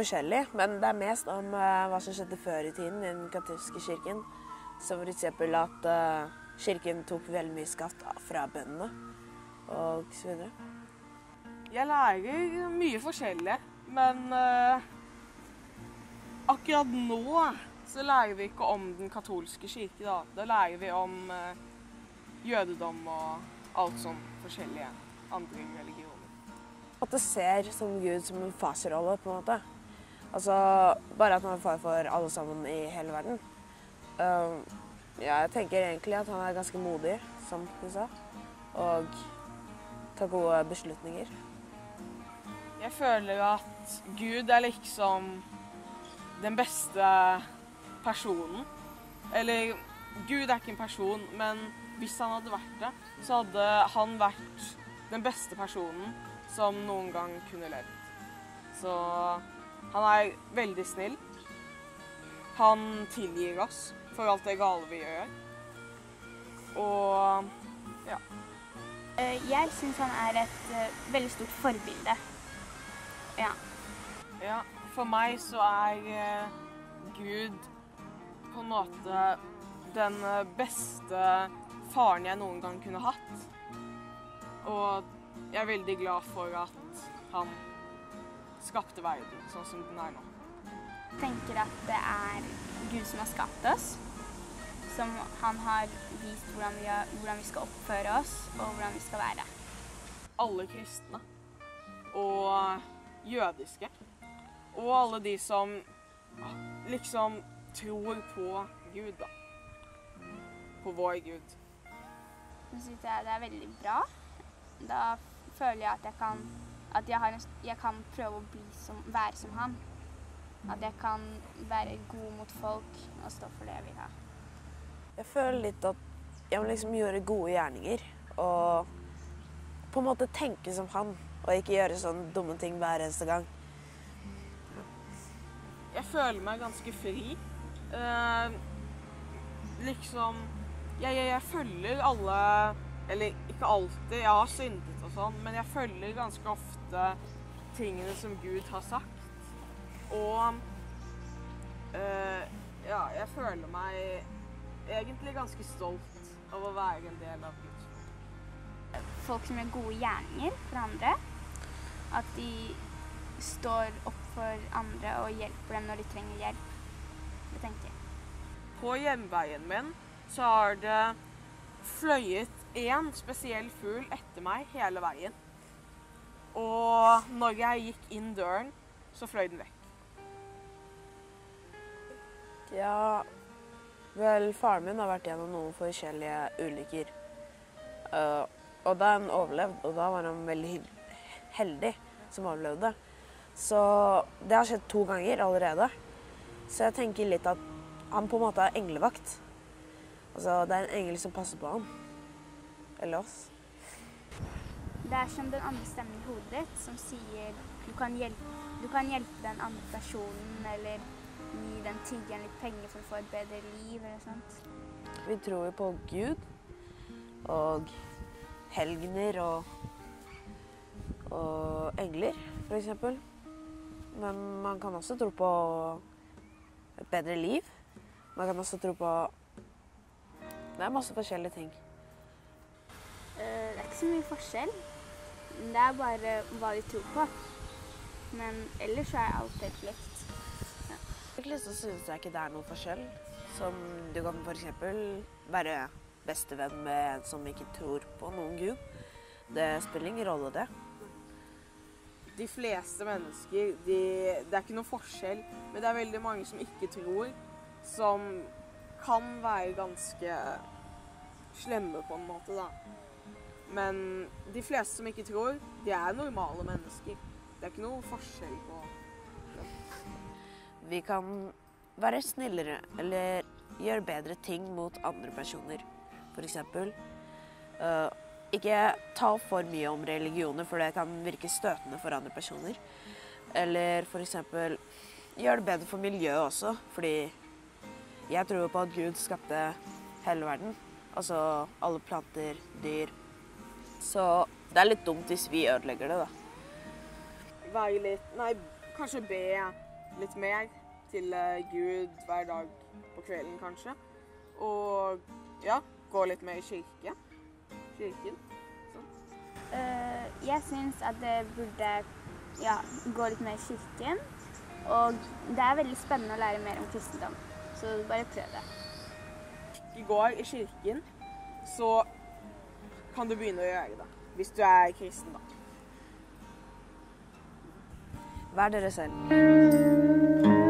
forskjellig, men det mest om hva som skjedde før i tiden i den katolske kirken. Som for eksempel at kirken tok veldig mye skatt fra bøndene og så videre. Jeg lærer mye forskjellig, men akkurat nå så lærer vi ikke om den katolske kirke. Da lærer vi om jødedom og alt sånn forskjellige andre religioner. At det ser som Gud som en farsrolle, på en måte. Altså, bare at han er far for alle sammen i hele verden. Jeg tenker egentlig at han er ganske modig, som du sa, og tar gode beslutninger. Jeg føler at Gud er liksom den beste personen. Eller, Gud er ikke en person, men hvis han hadde vært det, så hadde han vært den beste personen som noen gang kunne levd. Så han er veldig snill. Han tilgir oss for alt det gale vi gjør. Og ja. Jeg synes han er et veldig stort forbilde. Ja. Ja, for meg så er Gud på en måte den beste faren jeg noen gang kunne hatt. Og jeg er veldig glad for at han skapte verden sånn som den er nå. Jeg tenker at det er Gud som har skapt oss, som han har vist hvordan vi skal oppføre oss og hvordan vi skal være. Alle kristne og jødiske og alle de som liksom tror på Gud, da. På vår Gud. Så synes jeg det er veldig bra. Da føler jeg at jeg kan prøve å være som han. At jeg kan være god mot folk og stå for det jeg vil ha. Jeg føler litt at jeg må liksom gjøre gode gjerninger og på en måte tenke som han, og ikke gjøre sånne dumme ting hver eneste gang. Jeg føler meg ganske fri. Jeg følger alle, eller ikke alltid, jeg har syndet og sånn, men jeg følger ganske ofte tingene som Gud har sagt. Og jeg føler meg egentlig ganske stolt av å være en del av Guds folk. Folk som gjør gode gjerninger for andre, at de står opp for andre og hjelper dem når de trenger hjelp. Det tenker jeg. På hjemveien min så har det fløyet en spesiell fugl etter meg hele veien. Og når jeg gikk inn døren, så fløy den vekk. Ja, vel, faren min har vært gjennom noen forskjellige ulykker. Og da han overlevde, og da var han veldig heldig som overlevde. Så det har skjedd 2 ganger allerede. Så jeg tenker litt at han på en måte er englevakt. Altså, det er en engel som passer på ham. Eller oss. Det er som den andre stemmen i hodet ditt som sier du kan hjelpe den andre personen, eller gi den tiggeren litt penger for å få et bedre liv, eller sånt. Vi tror jo på Gud, og helgener og engler, for eksempel. Men man kan også tro på et bedre liv. Man kan også tro på... Det er masse forskjellige ting. Det er ikke så mye forskjell. Det er bare hva de tror på. Men ellers så er alt helt likt. Ja. Egentlig så synes jeg ikke det er noen forskjell. Som du kan for eksempel være bestevenn med en som ikke tror på noen Gud. Det spiller ingen rolle det. De fleste mennesker, det er ikke noe forskjell, men det er veldig mange som ikke tror, som kan være ganske slemme på en måte, da. Men de fleste som ikke tror, de er normale mennesker. Det er ikke noe forskjell på det. Vi kan være snillere, eller gjøre bedre ting mot andre personer. For eksempel, ikke ta for mye om religioner, for det kan virke støtende for andre personer. Eller for eksempel, gjøre det bedre for miljøet også, fordi jeg tror på at Gud skapte hele verden. Altså alle planter, dyr. Så det er litt dumt hvis vi ødelegger det, da. Kanskje be litt mer til Gud hver dag på kvelden kanskje. Og ja, gå litt mer i kirken. Sånn. Jeg synes at det burde gå litt mer i kirken. Og det er veldig spennende å lære mer om kristendom. Så bare prøv det. I går i kirken, så kan du begynne å gjøre det. Hvis du er kristen, da. Vær dere selv.